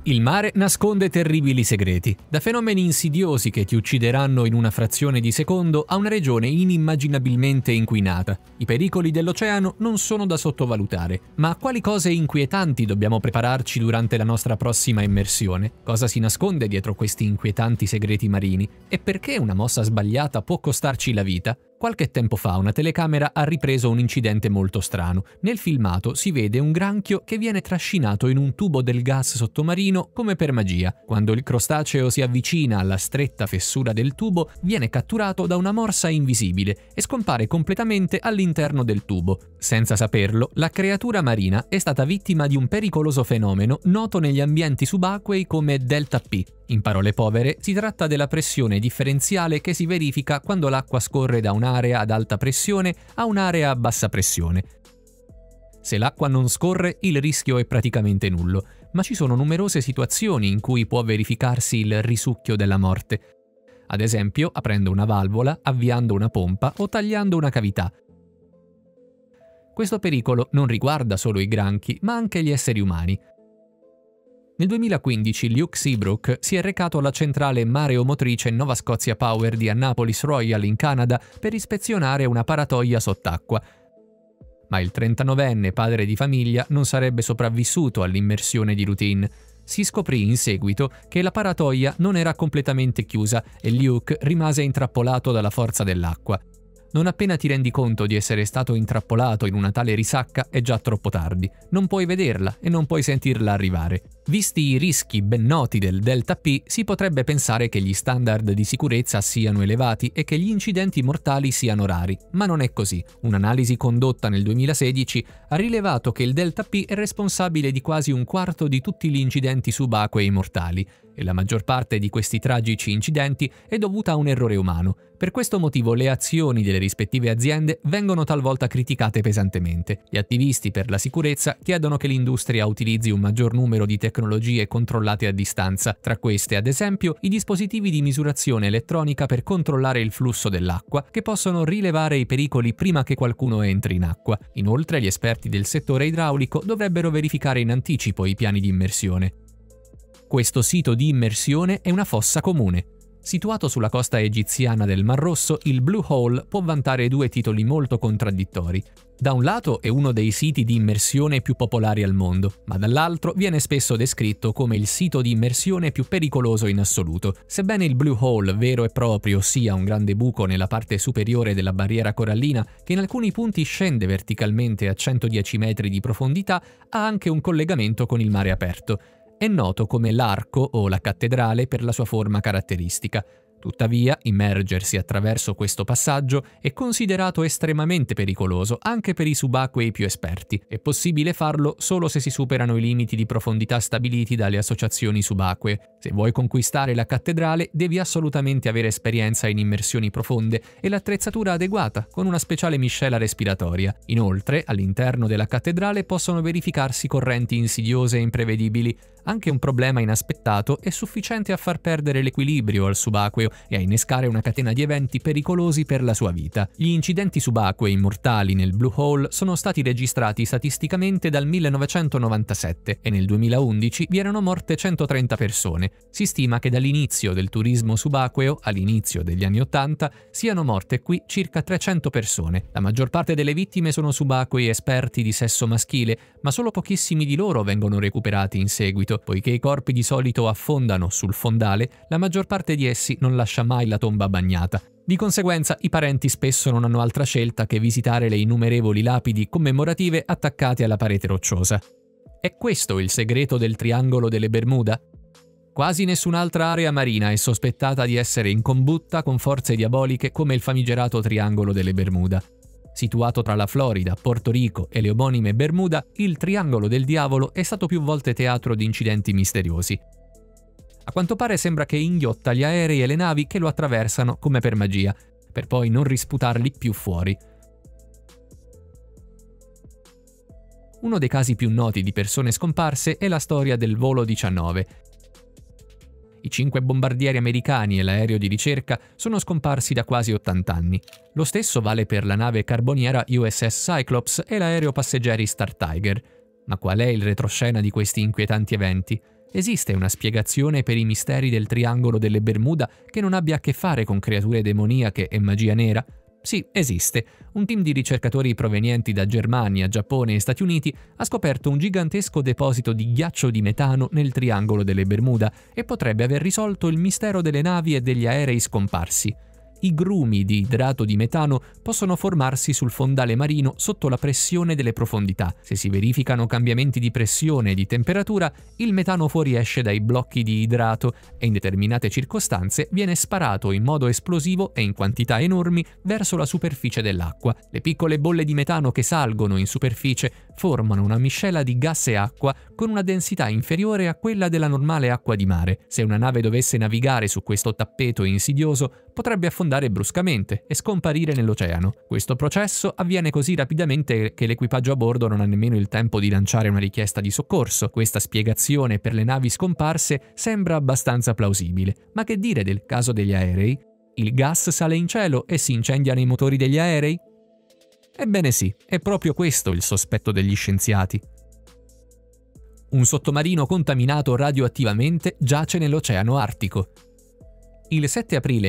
Il mare nasconde terribili segreti, da fenomeni insidiosi che ti uccideranno in una frazione di secondo a una regione inimmaginabilmente inquinata. I pericoli dell'oceano non sono da sottovalutare, ma a quali cose inquietanti dobbiamo prepararci durante la nostra prossima immersione? Cosa si nasconde dietro questi inquietanti segreti marini? E perché una mossa sbagliata può costarci la vita? Qualche tempo fa una telecamera ha ripreso un incidente molto strano. Nel filmato si vede un granchio che viene trascinato in un tubo del gas sottomarino come per magia. Quando il crostaceo si avvicina alla stretta fessura del tubo, viene catturato da una morsa invisibile e scompare completamente all'interno del tubo. Senza saperlo, la creatura marina è stata vittima di un pericoloso fenomeno noto negli ambienti subacquei come delta P. In parole povere, si tratta della pressione differenziale che si verifica quando l'acqua scorre da un'area ad alta pressione a un'area a bassa pressione. Se l'acqua non scorre, il rischio è praticamente nullo, ma ci sono numerose situazioni in cui può verificarsi il risucchio della morte. Ad esempio, aprendo una valvola, avviando una pompa o tagliando una cavità. Questo pericolo non riguarda solo i granchi, ma anche gli esseri umani. Nel 2015 Luke Seabrook si è recato alla centrale mareomotrice Nova Scotia Power di Annapolis Royal in Canada per ispezionare una paratoia sott'acqua. Ma il 39enne padre di famiglia non sarebbe sopravvissuto all'immersione di routine. Si scoprì in seguito che la paratoia non era completamente chiusa e Luke rimase intrappolato dalla forza dell'acqua. Non appena ti rendi conto di essere stato intrappolato in una tale risacca è già troppo tardi. Non puoi vederla e non puoi sentirla arrivare. Visti i rischi ben noti del delta P, si potrebbe pensare che gli standard di sicurezza siano elevati e che gli incidenti mortali siano rari, ma non è così. Un'analisi condotta nel 2016 ha rilevato che il delta P è responsabile di quasi un quarto di tutti gli incidenti subacquei mortali, e la maggior parte di questi tragici incidenti è dovuta a un errore umano. Per questo motivo le azioni delle rispettive aziende vengono talvolta criticate pesantemente. Gli attivisti per la sicurezza chiedono che l'industria utilizzi un maggior numero di tecnologie controllate a distanza, tra queste ad esempio i dispositivi di misurazione elettronica per controllare il flusso dell'acqua, che possono rilevare i pericoli prima che qualcuno entri in acqua. Inoltre gli esperti del settore idraulico dovrebbero verificare in anticipo i piani di immersione. Questo sito di immersione è una fossa comune. Situato sulla costa egiziana del Mar Rosso, il Blue Hole può vantare due titoli molto contraddittori. Da un lato è uno dei siti di immersione più popolari al mondo, ma dall'altro viene spesso descritto come il sito di immersione più pericoloso in assoluto. Sebbene il Blue Hole vero e proprio sia un grande buco nella parte superiore della barriera corallina, che in alcuni punti scende verticalmente a 110 metri di profondità, ha anche un collegamento con il mare aperto. È noto come l'arco o la cattedrale per la sua forma caratteristica. Tuttavia, immergersi attraverso questo passaggio è considerato estremamente pericoloso anche per i subacquei più esperti. È possibile farlo solo se si superano i limiti di profondità stabiliti dalle associazioni subacquee. Se vuoi conquistare la cattedrale, devi assolutamente avere esperienza in immersioni profonde e l'attrezzatura adeguata, con una speciale miscela respiratoria. Inoltre, all'interno della cattedrale possono verificarsi correnti insidiose e imprevedibili. Anche un problema inaspettato è sufficiente a far perdere l'equilibrio al subacqueo e a innescare una catena di eventi pericolosi per la sua vita. Gli incidenti subacquei mortali nel Blue Hole sono stati registrati statisticamente dal 1997 e nel 2011 vi erano morte 130 persone. Si stima che dall'inizio del turismo subacqueo, all'inizio degli anni 80, siano morte qui circa 300 persone. La maggior parte delle vittime sono subacquei esperti di sesso maschile, ma solo pochissimi di loro vengono recuperati in seguito. Poiché i corpi di solito affondano sul fondale, la maggior parte di essi non lascia mai la tomba bagnata. Di conseguenza, i parenti spesso non hanno altra scelta che visitare le innumerevoli lapidi commemorative attaccate alla parete rocciosa. È questo il segreto del Triangolo delle Bermuda? Quasi nessun'altra area marina è sospettata di essere in combutta con forze diaboliche come il famigerato Triangolo delle Bermuda. Situato tra la Florida, Porto Rico e le omonime Bermuda, il Triangolo del Diavolo è stato più volte teatro di incidenti misteriosi. A quanto pare sembra che inghiotta gli aerei e le navi che lo attraversano come per magia, per poi non risputarli più fuori. Uno dei casi più noti di persone scomparse è la storia del volo 19. I 5 bombardieri americani e l'aereo di ricerca sono scomparsi da quasi 80 anni. Lo stesso vale per la nave carboniera USS Cyclops e l'aereo passeggeri Star Tiger. Ma qual è il retroscena di questi inquietanti eventi? Esiste una spiegazione per i misteri del triangolo delle Bermuda che non abbia a che fare con creature demoniache e magia nera? Sì, esiste. Un team di ricercatori provenienti da Germania, Giappone e Stati Uniti ha scoperto un gigantesco deposito di ghiaccio di metano nel triangolo delle Bermuda e potrebbe aver risolto il mistero delle navi e degli aerei scomparsi. I grumi di idrato di metano possono formarsi sul fondale marino sotto la pressione delle profondità. Se si verificano cambiamenti di pressione e di temperatura, il metano fuoriesce dai blocchi di idrato e in determinate circostanze viene sparato in modo esplosivo e in quantità enormi verso la superficie dell'acqua. Le piccole bolle di metano che salgono in superficie formano una miscela di gas e acqua con una densità inferiore a quella della normale acqua di mare. Se una nave dovesse navigare su questo tappeto insidioso, potrebbe affondare bruscamente e scomparire nell'oceano. Questo processo avviene così rapidamente che l'equipaggio a bordo non ha nemmeno il tempo di lanciare una richiesta di soccorso. Questa spiegazione per le navi scomparse sembra abbastanza plausibile. Ma che dire del caso degli aerei? Il gas sale in cielo e si incendiano i motori degli aerei? Ebbene sì, è proprio questo il sospetto degli scienziati. Un sottomarino contaminato radioattivamente giace nell'Oceano Artico. Il 7 aprile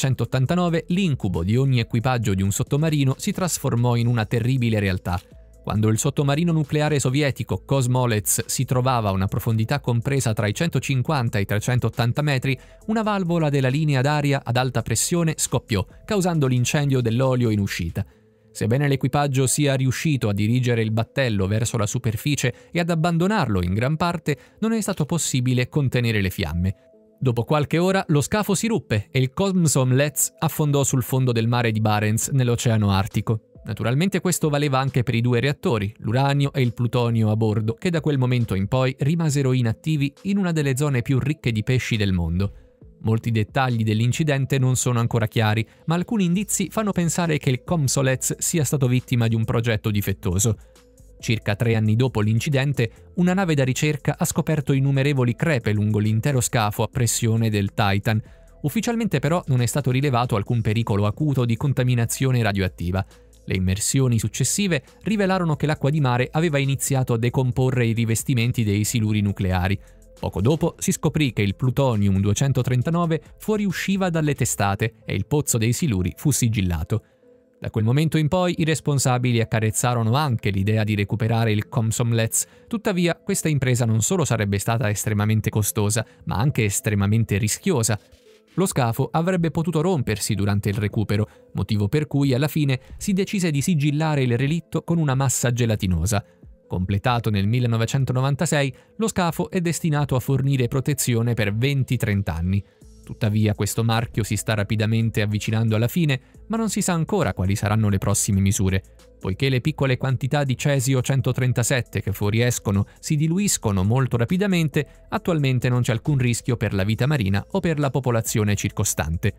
1989 l'incubo di ogni equipaggio di un sottomarino si trasformò in una terribile realtà. Quando il sottomarino nucleare sovietico Kosmolets si trovava a una profondità compresa tra i 150 e i 380 metri, una valvola della linea d'aria ad alta pressione scoppiò, causando l'incendio dell'olio in uscita. Sebbene l'equipaggio sia riuscito a dirigere il battello verso la superficie e ad abbandonarlo in gran parte, non è stato possibile contenere le fiamme. Dopo qualche ora lo scafo si ruppe e il Komsomlets affondò sul fondo del mare di Barents nell'Oceano Artico. Naturalmente questo valeva anche per i due reattori, l'uranio e il plutonio a bordo, che da quel momento in poi rimasero inattivi in una delle zone più ricche di pesci del mondo. Molti dettagli dell'incidente non sono ancora chiari, ma alcuni indizi fanno pensare che il Komsomlets sia stato vittima di un progetto difettoso. Circa 3 anni dopo l'incidente, una nave da ricerca ha scoperto innumerevoli crepe lungo l'intero scafo a pressione del Titan. Ufficialmente però non è stato rilevato alcun pericolo acuto di contaminazione radioattiva. Le immersioni successive rivelarono che l'acqua di mare aveva iniziato a decomporre i rivestimenti dei siluri nucleari. Poco dopo si scoprì che il plutonium-239 fuoriusciva dalle testate e il pozzo dei siluri fu sigillato. Da quel momento in poi i responsabili accarezzarono anche l'idea di recuperare il Komsomlets, tuttavia questa impresa non solo sarebbe stata estremamente costosa, ma anche estremamente rischiosa. Lo scafo avrebbe potuto rompersi durante il recupero, motivo per cui alla fine si decise di sigillare il relitto con una massa gelatinosa. Completato nel 1996, lo scafo è destinato a fornire protezione per 20-30 anni. Tuttavia questo marchio si sta rapidamente avvicinando alla fine, ma non si sa ancora quali saranno le prossime misure. Poiché le piccole quantità di cesio 137 che fuoriescono si diluiscono molto rapidamente, attualmente non c'è alcun rischio per la vita marina o per la popolazione circostante.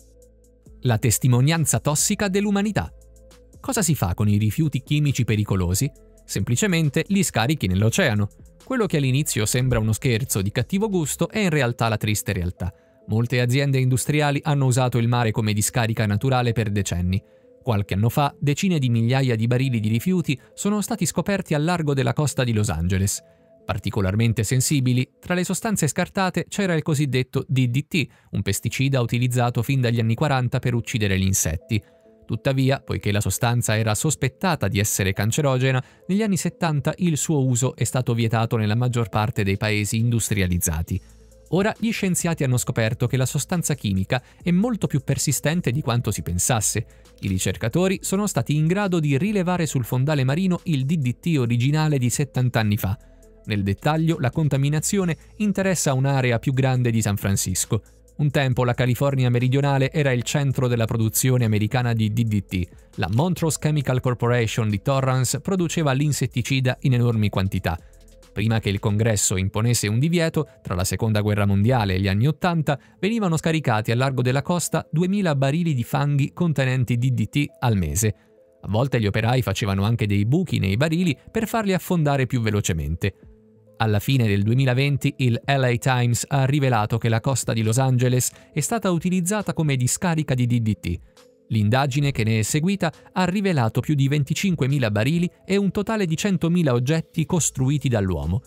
La testimonianza tossica dell'umanità. Cosa si fa con i rifiuti chimici pericolosi? Semplicemente li scarichi nell'oceano. Quello che all'inizio sembra uno scherzo di cattivo gusto è in realtà la triste realtà. Molte aziende industriali hanno usato il mare come discarica naturale per decenni. Qualche anno fa, decine di migliaia di barili di rifiuti sono stati scoperti al largo della costa di Los Angeles. Particolarmente sensibili, tra le sostanze scartate c'era il cosiddetto DDT, un pesticida utilizzato fin dagli anni 40 per uccidere gli insetti. Tuttavia, poiché la sostanza era sospettata di essere cancerogena, negli anni 70 il suo uso è stato vietato nella maggior parte dei paesi industrializzati. Ora gli scienziati hanno scoperto che la sostanza chimica è molto più persistente di quanto si pensasse. I ricercatori sono stati in grado di rilevare sul fondale marino il DDT originale di 70 anni fa. Nel dettaglio, la contaminazione interessa un'area più grande di San Francisco. Un tempo la California meridionale era il centro della produzione americana di DDT. La Montrose Chemical Corporation di Torrance produceva l'insetticida in enormi quantità. Prima che il Congresso imponesse un divieto, tra la Seconda Guerra Mondiale e gli anni '80, venivano scaricati al largo della costa 2000 barili di fanghi contenenti DDT al mese. A volte gli operai facevano anche dei buchi nei barili per farli affondare più velocemente. Alla fine del 2020 il LA Times ha rivelato che la costa di Los Angeles è stata utilizzata come discarica di DDT. L'indagine che ne è seguita ha rivelato più di 25.000 barili e un totale di 100.000 oggetti costruiti dall'uomo.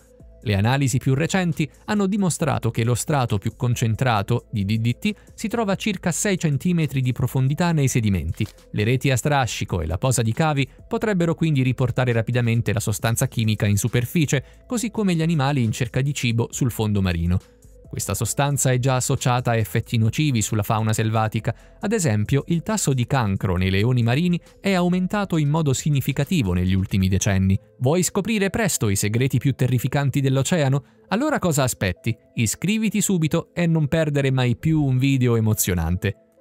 Le analisi più recenti hanno dimostrato che lo strato più concentrato di DDT si trova a circa 6 cm di profondità nei sedimenti. Le reti a strascico e la posa di cavi potrebbero quindi riportare rapidamente la sostanza chimica in superficie, così come gli animali in cerca di cibo sul fondo marino. Questa sostanza è già associata a effetti nocivi sulla fauna selvatica. Ad esempio, il tasso di cancro nei leoni marini è aumentato in modo significativo negli ultimi decenni. Vuoi scoprire presto i segreti più terrificanti dell'oceano? Allora cosa aspetti? Iscriviti subito e non perdere mai più un video emozionante.